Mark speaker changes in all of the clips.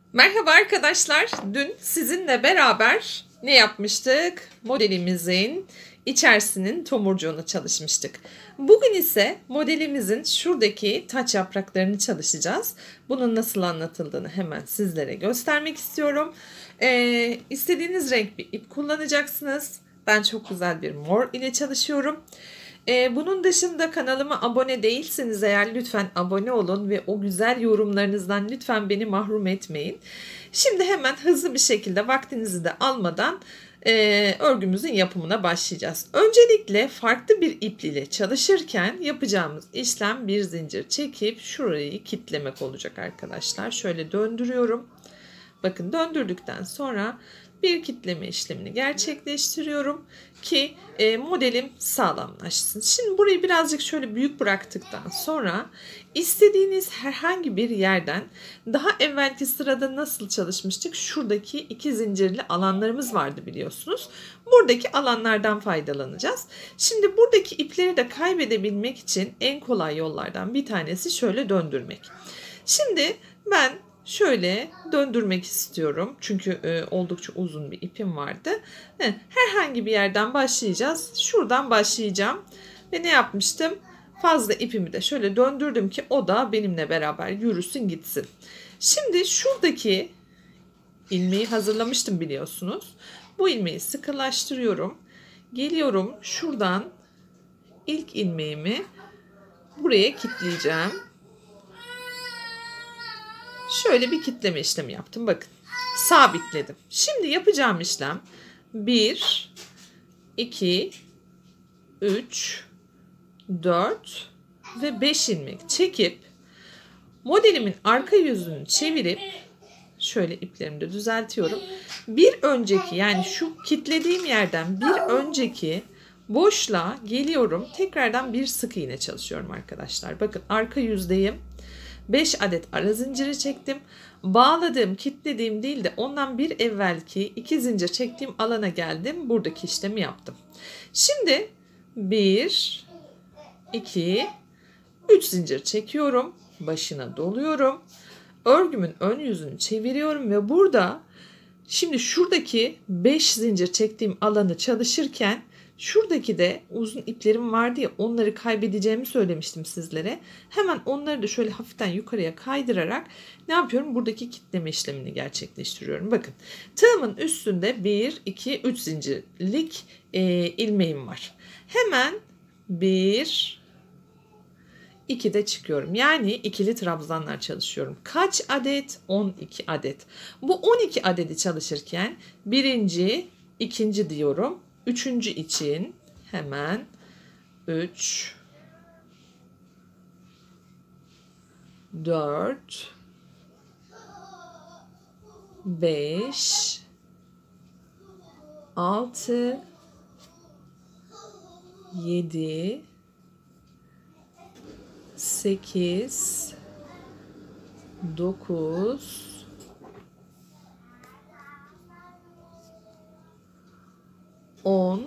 Speaker 1: Merhaba arkadaşlar. Dün sizinle beraber ne yapmıştık? Modelimizin içerisinin tomurcuğunu çalışmıştık. Bugün ise modelimizin şuradaki taç yapraklarını çalışacağız. Bunun nasıl anlatıldığını hemen sizlere göstermek istiyorum. İstediğiniz renk bir ip kullanacaksınız. Ben çok güzel bir mor ile çalışıyorum. Bunun dışında kanalıma abone değilseniz eğer lütfen abone olun ve o güzel yorumlarınızdan lütfen beni mahrum etmeyin. Şimdi hemen hızlı bir şekilde vaktinizi de almadan örgümüzün yapımına başlayacağız. Öncelikle farklı bir ip ile çalışırken yapacağımız işlem bir zincir çekip şurayı kitlemek olacak arkadaşlar. Şöyle döndürüyorum. Bakın döndürdükten sonra bir kitleme işlemini gerçekleştiriyorum ki modelim sağlamlaşsın. Şimdi burayı birazcık şöyle büyük bıraktıktan sonra istediğiniz herhangi bir yerden daha evvelki sırada nasıl çalışmıştık? Şuradaki iki zincirli alanlarımız vardı biliyorsunuz. Buradaki alanlardan faydalanacağız. Şimdi buradaki ipleri de kaybedebilmek için en kolay yollardan bir tanesi şöyle döndürmek. Şimdi ben şöyle döndürmek istiyorum. Çünkü oldukça uzun bir ipim vardı. Herhangi bir yerden başlayacağız. Şuradan başlayacağım. Ve ne yapmıştım? Fazla ipimi de şöyle döndürdüm ki o da benimle beraber yürüsün gitsin. Şimdi şuradaki ilmeği hazırlamıştım biliyorsunuz. Bu ilmeği sıkılaştırıyorum. Geliyorum şuradan ilk ilmeğimi buraya kilitleyeceğim. Şöyle bir kitleme işlemi yaptım. Bakın. Sabitledim. Şimdi yapacağım işlem 1, 2, 3, 4 ve 5 ilmek çekip modelimin arka yüzünü çevirip şöyle iplerimi de düzeltiyorum. Bir önceki yani şu kilitlediğim yerden bir önceki boşluğa geliyorum. Tekrardan bir sık iğne çalışıyorum arkadaşlar. Bakın arka yüzdeyim. 5 adet ara zinciri çektim. Bağladığım, kilitlediğim değil de ondan bir evvelki 2 zincir çektiğim alana geldim. Buradaki işlemi yaptım. Şimdi 1, 2, 3 zincir çekiyorum. Başına doluyorum. Örgümün ön yüzünü çeviriyorum ve burada şimdi şuradaki 5 zincir çektiğim alanı çalışırken şuradaki de uzun iplerim vardı ya, onları kaybedeceğimi söylemiştim sizlere. Hemen onları da şöyle hafiften yukarıya kaydırarak ne yapıyorum? Buradaki kitleme işlemini gerçekleştiriyorum. Bakın tığımın üstünde 1, 2, 3 zincirlik ilmeğim var. Hemen 1, 2 de çıkıyorum. Yani ikili trabzanlar çalışıyorum. Kaç adet? 12 adet. Bu 12 adedi çalışırken birinci, ikinci diyorum. Üçüncü için hemen 3, 4, 5, 6, 7, 8, 9, 10,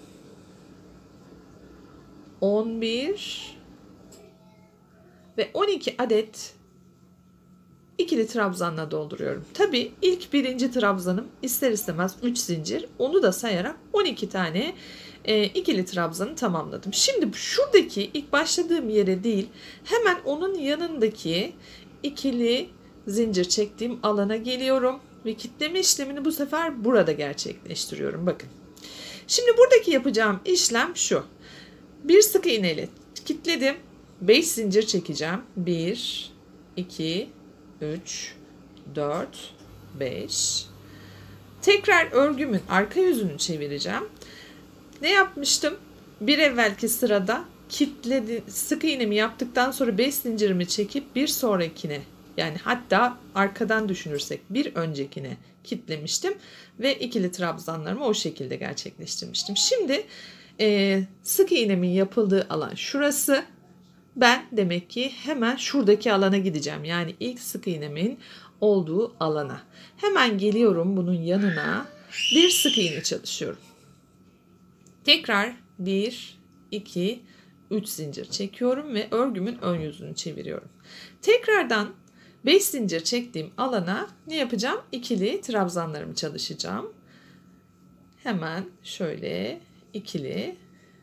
Speaker 1: 11 ve 12 adet ikili trabzanla dolduruyorum. Tabii ilk birinci trabzanım ister istemez 3 zincir. Onu da sayarak 12 tane ikili trabzanı tamamladım. Şimdi şuradaki ilk başladığım yere değil, hemen onun yanındaki ikili zincir çektiğim alana geliyorum ve kitleme işlemini bu sefer burada gerçekleştiriyorum. Bakın. Şimdi buradaki yapacağım işlem şu. Bir sık iğne ile kilitledim. 5 zincir çekeceğim. 1, 2, 3, 4, 5. Tekrar örgümün arka yüzünü çevireceğim. Ne yapmıştım? Bir evvelki sırada sık iğnemi yaptıktan sonra 5 zincirimi çekip bir sonrakine, yani hatta arkadan düşünürsek bir öncekine kitlemiştim ve ikili trabzanlarımı o şekilde gerçekleştirmiştim. Şimdi sık iğnemin yapıldığı alan şurası. Ben demek ki hemen şuradaki alana gideceğim. Yani ilk sık iğnemin olduğu alana. Hemen geliyorum bunun yanına. Bir sık iğne çalışıyorum. Tekrar 1, 2, 3 zincir çekiyorum ve örgümün ön yüzünü çeviriyorum. Tekrardan 5 zincir çektiğim alana ne yapacağım? İkili trabzanlarımı çalışacağım. Hemen şöyle ikili.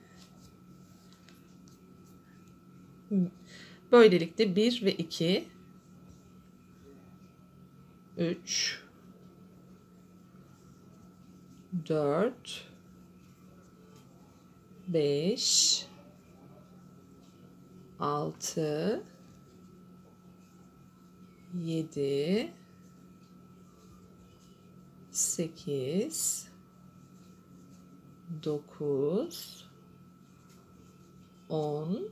Speaker 1: Böylelikle 1 ve 2, 3, 4, 5, 6, 7, 8, 9, 10,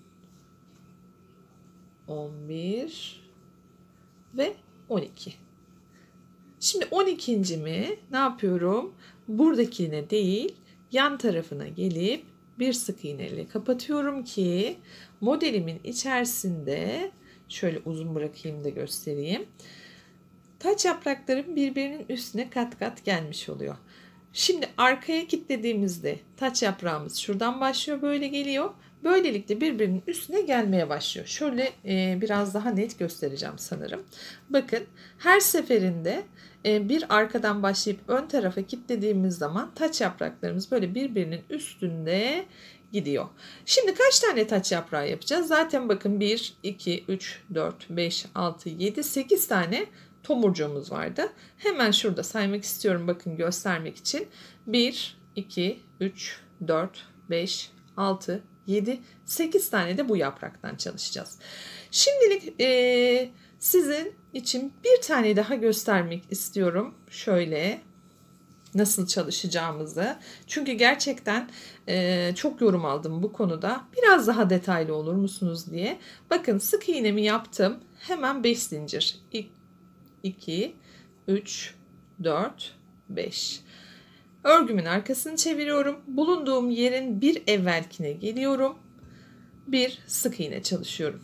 Speaker 1: 11 ve 12. Şimdi 12.'mi ne yapıyorum? Buradakine değil, yan tarafına gelip bir sık iğne ile kapatıyorum ki modelimin içerisinde şöyle uzun bırakayım da göstereyim. Taç yapraklarım birbirinin üstüne kat kat gelmiş oluyor. Şimdi arkaya kilitlediğimizde taç yaprağımız şuradan başlıyor, böyle geliyor. Böylelikle birbirinin üstüne gelmeye başlıyor. Şöyle biraz daha net göstereceğim sanırım. Bakın her seferinde bir arkadan başlayıp ön tarafa kilitlediğimiz zaman taç yapraklarımız böyle birbirinin üstünde gidiyor. Şimdi kaç tane taç yaprağı yapacağız? Zaten bakın 1, 2, 3, 4, 5, 6, 7, 8 tane tomurcuğumuz vardı. Hemen şurada saymak istiyorum bakın göstermek için. 1, 2, 3, 4, 5, 6, 7, 8 tane de bu yapraktan çalışacağız. Şimdilik sizin için bir tane daha göstermek istiyorum. Şöyle nasıl çalışacağımızı. Çünkü gerçekten çok yorum aldım bu konuda. Biraz daha detaylı olur musunuz diye. Bakın sık iğnemi yaptım. Hemen 5 zincir. 2, 3, 4, 5. Örgümün arkasını çeviriyorum. Bulunduğum yerin bir evvelkine geliyorum. Bir sık iğne çalışıyorum.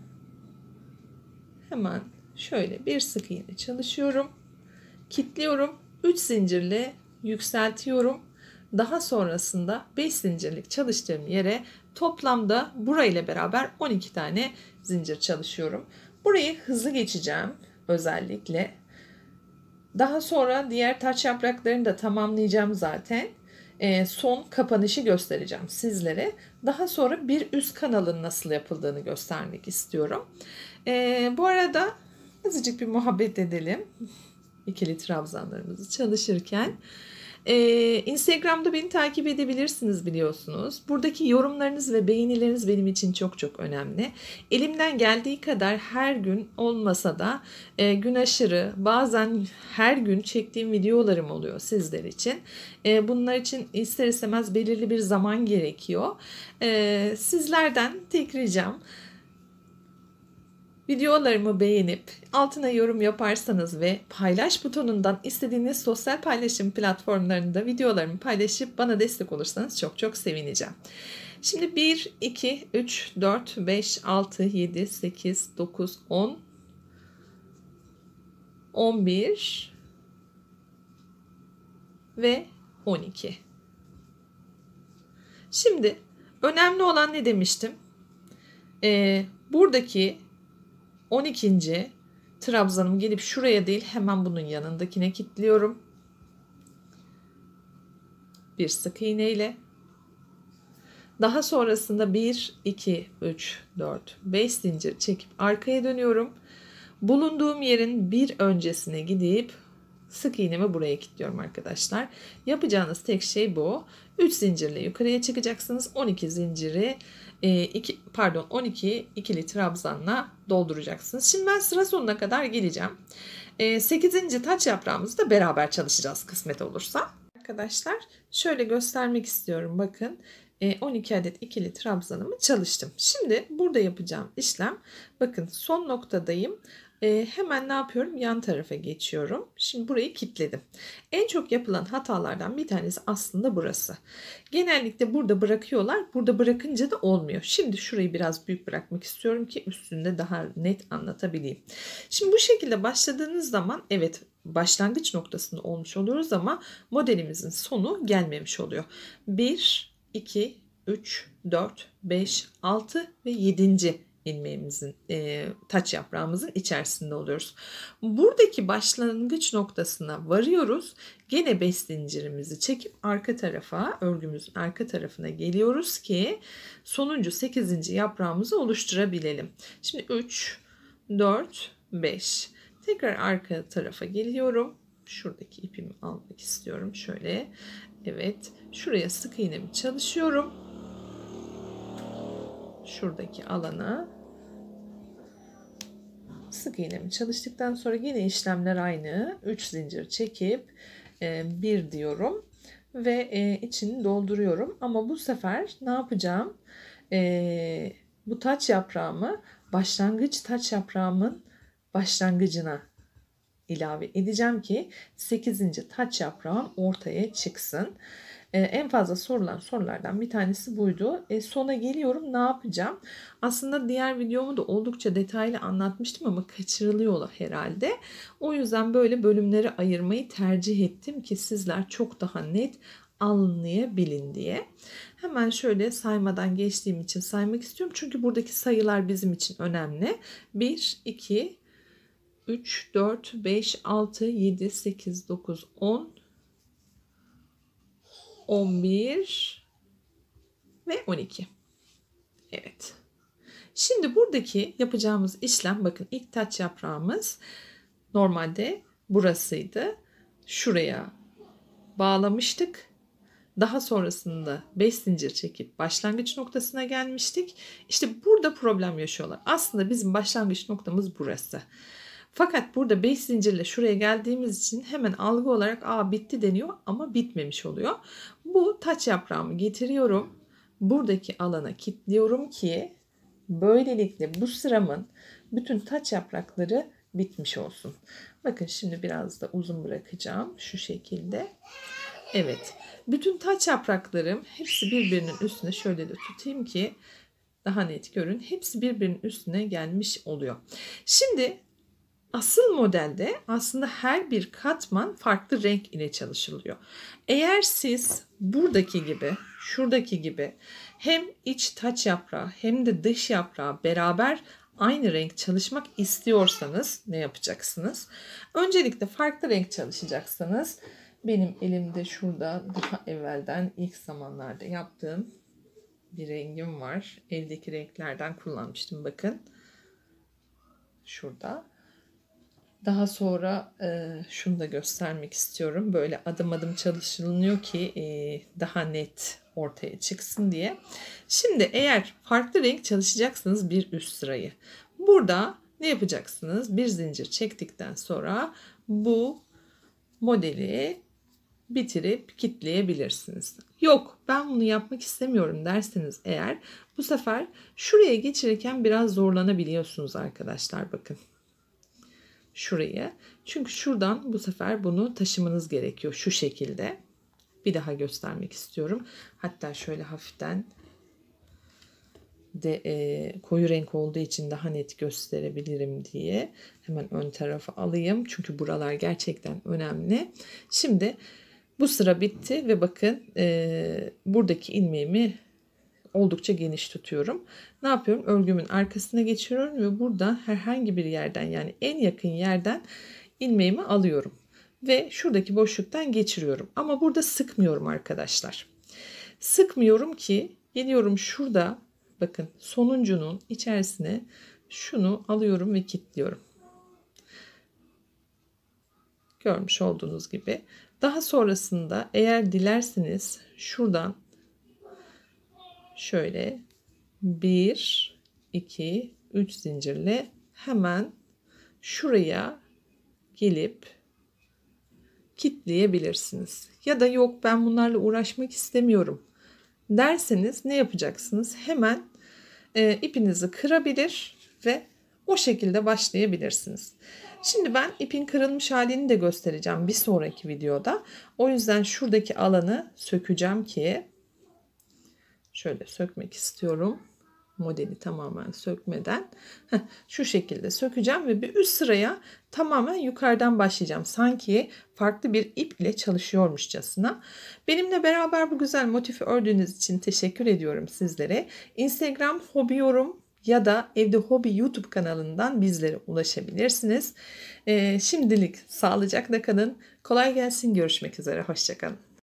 Speaker 1: Hemen şöyle bir sık iğne çalışıyorum. Kilitliyorum. 3 zincirle yükseltiyorum. Daha sonrasında 5 zincirlik çalıştığım yere toplamda burayla beraber 12 tane zincir çalışıyorum. Burayı hızlı geçeceğim özellikle. Daha sonra diğer taç yapraklarını da tamamlayacağım zaten. Son kapanışı göstereceğim sizlere. Daha sonra bir üst kanalın nasıl yapıldığını göstermek istiyorum. Bu arada azıcık bir muhabbet edelim. İkili trabzanlarımızı çalışırken. Instagram'da beni takip edebilirsiniz biliyorsunuz. Buradaki yorumlarınız ve beğenileriniz benim için çok çok önemli. Elimden geldiği kadar her gün olmasa da gün aşırı bazen her gün çektiğim videolarım oluyor sizler için. Bunlar için ister istemez belirli bir zaman gerekiyor. Sizlerden tek ricam videolarımı beğenip altına yorum yaparsanız ve paylaş butonundan istediğiniz sosyal paylaşım platformlarında videolarımı paylaşıp bana destek olursanız çok çok sevineceğim. Şimdi 1, 2, 3, 4, 5, 6, 7, 8, 9, 10, 11 ve 12. Şimdi önemli olan ne demiştim? Buradaki 12. trabzanım gelip şuraya değil hemen bunun yanındakine kilitliyorum. Bir sık iğne ile. Daha sonrasında 1, 2, 3, 4, 5 zincir çekip arkaya dönüyorum. Bulunduğum yerin bir öncesine gidip sık iğnemi buraya kilitliyorum arkadaşlar. Yapacağınız tek şey bu. 3 zincirle yukarıya çıkacaksınız. 12 zinciri 12 ikili trabzanla dolduracaksınız. Şimdi ben sıra sonuna kadar geleceğim. 8. taç yaprağımızı da beraber çalışacağız kısmet olursa. Arkadaşlar şöyle göstermek istiyorum. Bakın 12 adet ikili trabzanımı çalıştım. Şimdi burada yapacağım işlem, bakın son noktadayım. Hemen ne yapıyorum? Yan tarafa geçiyorum. Şimdi burayı kilitledim. En çok yapılan hatalardan bir tanesi aslında burası. Genellikle burada bırakıyorlar. Burada bırakınca da olmuyor. Şimdi şurayı biraz büyük bırakmak istiyorum ki üstünde daha net anlatabileyim. Şimdi bu şekilde başladığınız zaman evet başlangıç noktasında olmuş oluyoruz ama modelimizin sonu gelmemiş oluyor. 1, 2, 3, 4, 5, 6 ve 7. ilmeğimizin, taç yaprağımızın içerisinde oluyoruz. Buradaki başlangıç noktasına varıyoruz. Gene 5 zincirimizi çekip arka tarafa, örgümüzün arka tarafına geliyoruz ki sonuncu 8. yaprağımızı oluşturabilelim. Şimdi 3, 4, 5. Tekrar arka tarafa geliyorum. Şuradaki ipimi almak istiyorum. Şöyle. Evet. Şuraya sık iğnemi çalışıyorum. Şuradaki alana sık iğnemi çalıştıktan sonra yine işlemler aynı. 3 zincir çekip 1 diyorum ve içini dolduruyorum. Ama bu sefer ne yapacağım? Bu taç yaprağımı başlangıç taç yaprağımın başlangıcına ilave edeceğim ki 8. taç yaprağım ortaya çıksın. En fazla sorulan sorulardan bir tanesi buydu. Sona geliyorum, ne yapacağım? Aslında diğer videomu da oldukça detaylı anlatmıştım ama kaçırılıyor herhalde. O yüzden böyle bölümlere ayırmayı tercih ettim ki sizler çok daha net anlayabilin diye. Hemen şöyle saymadan geçtiğim için saymak istiyorum. Çünkü buradaki sayılar bizim için önemli. 1, 2, 3, 4, 5, 6, 7, 8, 9, 10, 11 ve 12. Evet. Şimdi buradaki yapacağımız işlem, bakın ilk taç yaprağımız normalde burasıydı. Şuraya bağlamıştık. Daha sonrasında 5 zincir çekip başlangıç noktasına gelmiştik. İşte burada problem yaşıyorlar. Aslında bizim başlangıç noktamız burası. Fakat burada 5 zincirle şuraya geldiğimiz için hemen algı olarak bitti deniyor ama bitmemiş oluyor. Bu taç yaprağımı getiriyorum. Buradaki alana kilitliyorum ki böylelikle bu sıramın bütün taç yaprakları bitmiş olsun. Bakın şimdi biraz da uzun bırakacağım şu şekilde. Evet. Bütün taç yapraklarım hepsi birbirinin üstüne, şöyle de tutayım ki daha net görün. Hepsi birbirinin üstüne gelmiş oluyor. Şimdi asıl modelde aslında her bir katman farklı renk ile çalışılıyor. Eğer siz buradaki gibi, şuradaki gibi hem iç taç yaprağı hem de dış yaprağı beraber aynı renk çalışmak istiyorsanız ne yapacaksınız? Öncelikle farklı renk çalışacaksınız. Benim elimde şurada daha evvelden ilk zamanlarda yaptığım bir rengim var. Evdeki renklerden kullanmıştım, bakın. Şurada. Daha sonra şunu da göstermek istiyorum. Böyle adım adım çalışılıyor ki daha net ortaya çıksın diye. Şimdi eğer farklı renk çalışacaksınız bir üst sırayı. Burada ne yapacaksınız? Bir zincir çektikten sonra bu modeli bitirip kilitleyebilirsiniz. Yok, ben bunu yapmak istemiyorum derseniz eğer, bu sefer şuraya geçirirken biraz zorlanabiliyorsunuz arkadaşlar, bakın. Şurayı. Çünkü şuradan bu sefer bunu taşımanız gerekiyor şu şekilde. Bir daha göstermek istiyorum. Hatta şöyle hafiften de koyu renk olduğu için daha net gösterebilirim diye hemen ön tarafa alayım. Çünkü buralar gerçekten önemli. Şimdi bu sıra bitti ve bakın buradaki ilmeğimi oldukça geniş tutuyorum. Ne yapıyorum? Örgümün arkasına geçiyorum ve burada herhangi bir yerden, yani en yakın yerden ilmeğimi alıyorum. Ve şuradaki boşluktan geçiriyorum. Ama burada sıkmıyorum arkadaşlar. Sıkmıyorum ki geliyorum şurada, bakın sonuncunun içerisine şunu alıyorum ve kilitliyorum. Görmüş olduğunuz gibi. Daha sonrasında eğer dilerseniz şuradan şöyle 1, 2, 3 zincirle hemen şuraya gelip kilitleyebilirsiniz. Ya da yok, ben bunlarla uğraşmak istemiyorum derseniz ne yapacaksınız? Hemen ipinizi kırabilir ve o şekilde başlayabilirsiniz. Şimdi ben ipin kırılmış halini de göstereceğim bir sonraki videoda. O yüzden şuradaki alanı sökeceğim ki, şöyle sökmek istiyorum. Modeli tamamen sökmeden. Şu şekilde sökeceğim ve bir üst sıraya tamamen yukarıdan başlayacağım. Sanki farklı bir ip ile çalışıyormuşçasına. Benimle beraber bu güzel motifi ördüğünüz için teşekkür ediyorum sizlere. Instagram hobi yorum ya da Evde Hobi YouTube kanalından bizlere ulaşabilirsiniz. Şimdilik sağlıcakla kalın. Kolay gelsin. Görüşmek üzere. Hoşça kalın.